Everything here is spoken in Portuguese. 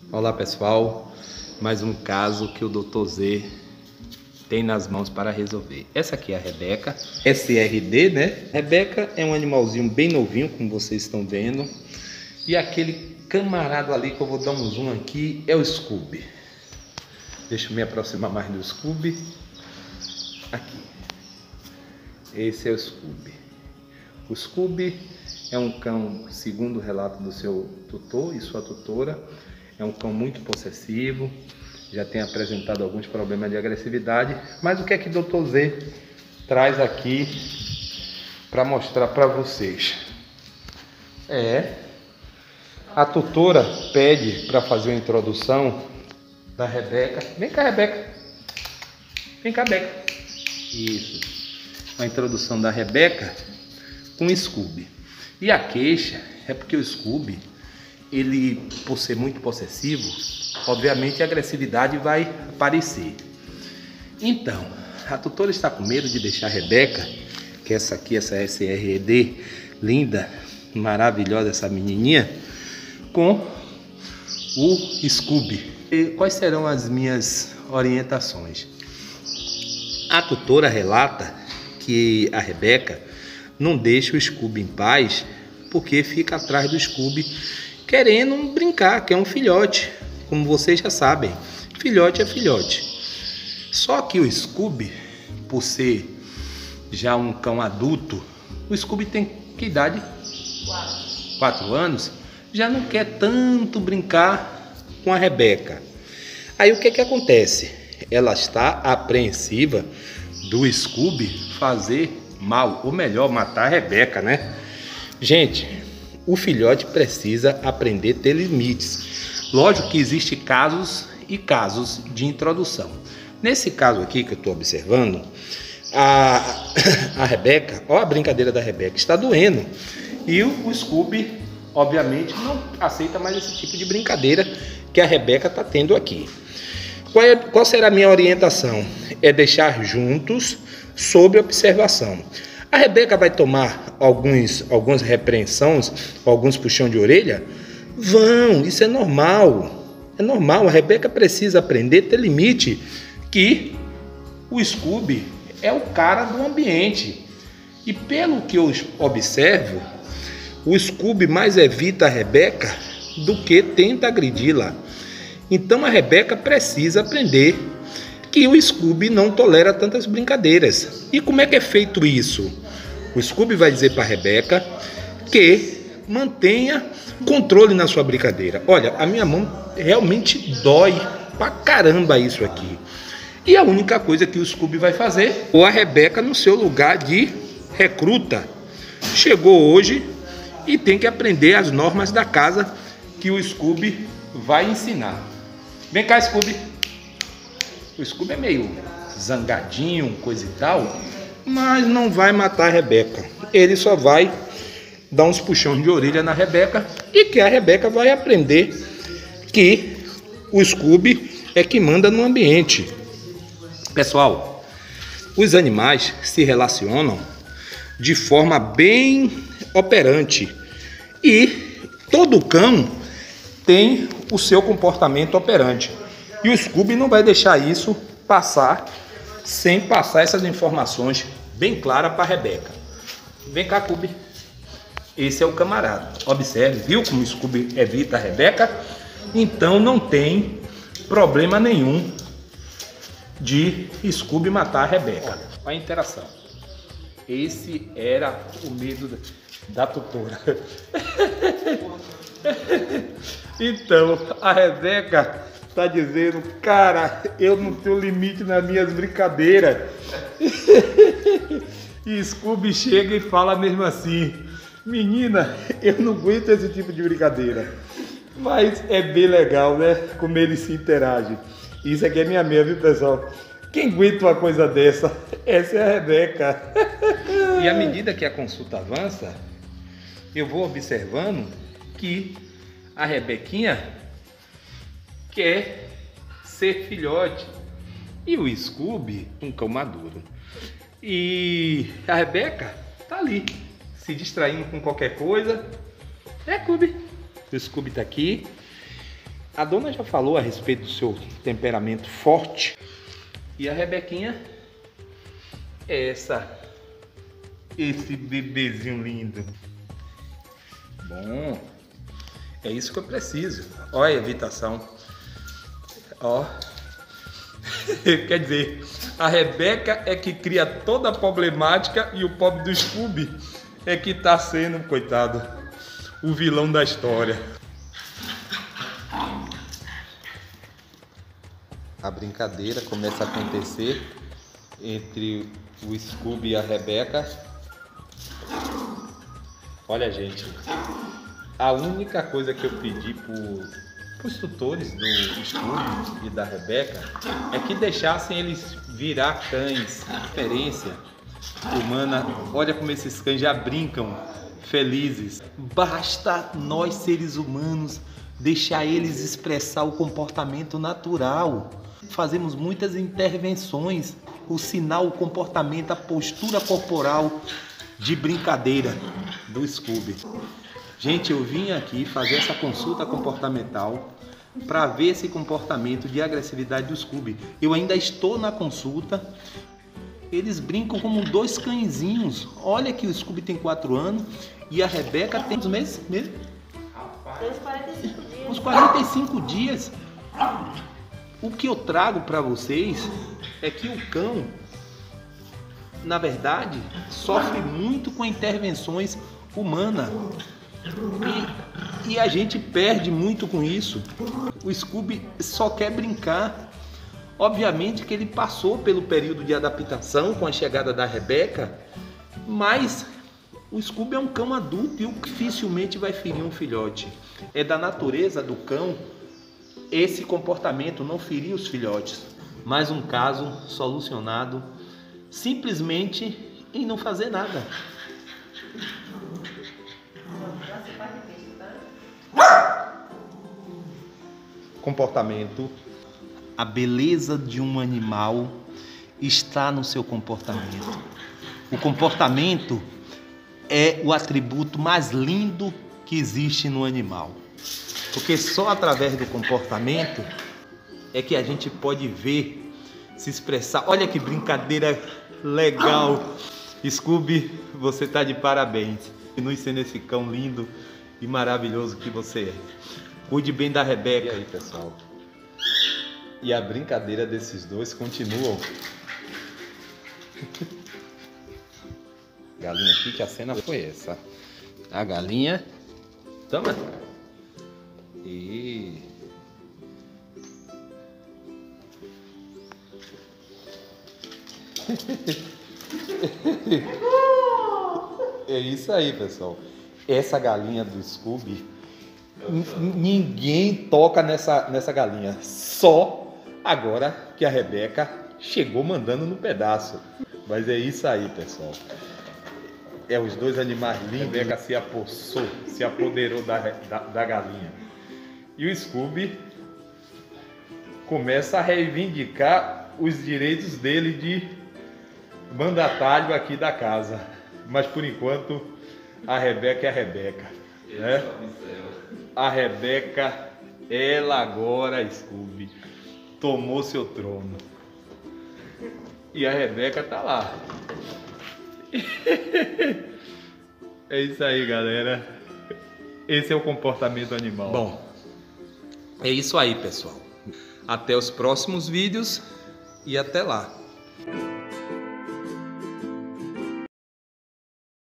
Olá pessoal, mais um caso que o Dr. Z tem nas mãos para resolver. Essa aqui é a Rebeca, SRD, né? Rebeca é um animalzinho bem novinho, como vocês estão vendo. E aquele camarada ali que eu vou dar um zoom aqui é o Scooby. Deixa eu me aproximar mais do Scooby. Aqui. Esse é o Scooby. O Scooby é um cão, segundo o relato do seu tutor e sua tutora, é um cão muito possessivo, já tem apresentado alguns problemas de agressividade. Mas o que é que o Dr. Z traz aqui para mostrar para vocês? A tutora pede para fazer uma introdução da Rebeca. Vem cá, Rebeca. Vem cá, Rebeca. Isso. Uma introdução da Rebeca com o Scooby. E a queixa é porque o Scooby, ele, por ser muito possessivo, obviamente a agressividade vai aparecer. Então, a tutora está com medo de deixar a Rebeca, que é essa aqui, essa SRD, linda, maravilhosa, essa menininha, com o Scooby. E quais serão as minhas orientações? A tutora relata que a Rebeca não deixa o Scooby em paz porque fica atrás do Scooby querendo brincar, que é um filhote, como vocês já sabem, filhote é filhote. Só que o Scooby, por ser já um cão adulto, o Scooby tem que idade? 4 anos, já não quer tanto brincar com a Rebeca. Aí o que que acontece? Ela está apreensiva do Scooby fazer mal, ou melhor, matar a Rebeca, né? Gente, o filhote precisa aprender a ter limites. Lógico que existem casos e casos de introdução. Nesse caso aqui que eu estou observando, a Rebeca, ó, a brincadeira da Rebeca está doendo. E o Scooby, obviamente, não aceita mais esse tipo de brincadeira que a Rebeca está tendo aqui. Qual será a minha orientação? É deixar juntos, sob observação. A Rebeca vai tomar algumas repreensões, alguns puxão de orelha? Vão, isso é normal. É normal, a Rebeca precisa aprender a ter limite, que o Scooby é o cara do ambiente. E pelo que eu observo, o Scooby mais evita a Rebeca do que tenta agredi-la. Então a Rebeca precisa aprender que o Scooby não tolera tantas brincadeiras. E como é que é feito isso? O Scooby vai dizer para a Rebeca que mantenha controle na sua brincadeira. Olha, a minha mão realmente dói pra caramba isso aqui. E a única coisa que o Scooby vai fazer, ou a Rebeca no seu lugar de recruta, chegou hoje e tem que aprender as normas da casa que o Scooby vai ensinar. Vem cá, Scooby. O Scooby é meio zangadinho, coisa e tal, mas não vai matar a Rebeca. Ele só vai dar uns puxões de orelha na Rebeca e que a Rebeca vai aprender que o Scooby é que manda no ambiente. Pessoal, os animais se relacionam de forma bem operante e todo cão tem o seu comportamento operante. E o Scooby não vai deixar isso passar sem passar essas informações bem claras para a Rebeca. Vem cá, Scooby. Esse é o camarada. Observe, viu como o Scooby evita a Rebeca? Então não tem problema nenhum de Scooby matar a Rebeca. Olha a interação. Esse era o medo da tutora. Então, a Rebeca tá dizendo, cara, eu não tenho limite nas minhas brincadeiras. E Scooby chega e fala mesmo assim, menina, eu não aguento esse tipo de brincadeira. Mas é bem legal, né? Como eles se interagem. Isso aqui é minha meia, viu, pessoal? Quem aguenta uma coisa dessa? Essa é a Rebeca. E à medida que a consulta avança, eu vou observando que a Rebequinha quer ser filhote e o Scooby um cão maduro. E a Rebeca tá ali, se distraindo com qualquer coisa. É, Scooby. O Scooby tá aqui. A dona já falou a respeito do seu temperamento forte. E a Rebequinha é esse bebezinho lindo. Bom, é isso que eu preciso. Olha a evitação. Ó. Quer dizer, a Rebeca é que cria toda a problemática e o pobre do Scooby é que tá sendo, coitado, o vilão da história. A brincadeira começa a acontecer entre o Scooby e a Rebeca. Olha, gente, a única coisa que eu pedi para os tutores do Scooby e da Rebeca é que deixassem eles virar cães. Referência humana. Olha como esses cães já brincam felizes. Basta nós, seres humanos, deixar eles expressar o comportamento natural. Fazemos muitas intervenções, o sinal, o comportamento, a postura corporal de brincadeira do Scooby. Gente, eu vim aqui fazer essa consulta comportamental para ver esse comportamento de agressividade do Scooby. Eu ainda estou na consulta. Eles brincam como dois cãezinhos. Olha que o Scooby tem 4 anos e a Rebeca tem uns meses mesmo? Tem uns 45 dias. Uns 45 dias. O que eu trago para vocês é que o cão, na verdade, sofre muito com intervenções humanas. E a gente perde muito com isso. O Scooby só quer brincar. Obviamente que ele passou pelo período de adaptação com a chegada da Rebeca, mas o Scooby é um cão adulto e dificilmente vai ferir um filhote. É da natureza do cão esse comportamento, não ferir os filhotes. Mais um caso solucionado simplesmente em não fazer nada. Comportamento. A beleza de um animal está no seu comportamento. O comportamento é o atributo mais lindo que existe no animal. Porque só através do comportamento é que a gente pode ver, se expressar. Olha que brincadeira legal. Scooby, você está de parabéns. Continue sendo esse cão lindo e maravilhoso que você é. Cuide bem da Rebeca. E aí, pessoal? E a brincadeira desses dois continuam. Galinha aqui, que a cena foi essa. A galinha. Toma. E... é isso aí, pessoal. Essa galinha do Scooby, ninguém toca nessa galinha. Só agora que a Rebeca chegou mandando no pedaço. Mas é isso aí, pessoal. É os dois animais lindos. A Rebeca se apoderou da galinha. E o Scooby começa a reivindicar os direitos dele de mandatário aqui da casa. Mas por enquanto a Rebeca é a Rebeca, né? A Rebeca, ela agora, Scooby, tomou seu trono. E a Rebeca tá lá. É isso aí, galera. Esse é o comportamento animal. Bom, é isso aí, pessoal. Até os próximos vídeos e até lá.